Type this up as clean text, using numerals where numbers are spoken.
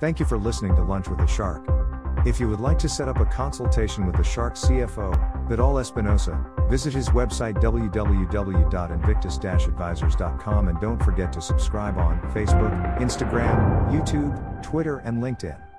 Thank you for listening to Lunch with the Shark. If you would like to set up a consultation with the Shark CFO, Vidal Espinosa, visit his website www.invictus-advisors.com and don't forget to subscribe on Facebook, Instagram, YouTube, Twitter and LinkedIn.